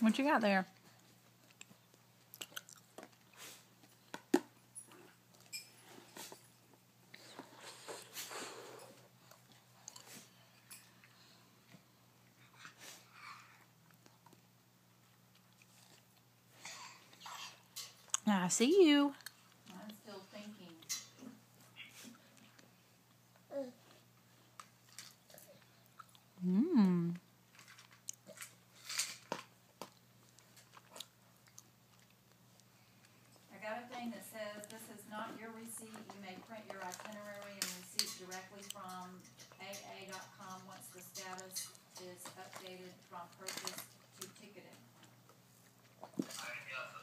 What you got there? I see you. I'm still thinking. Mmm. I got a thing that says this is not your receipt. You may print your itinerary and receipt directly from AA.com once the status is updated from purchase to ticketing.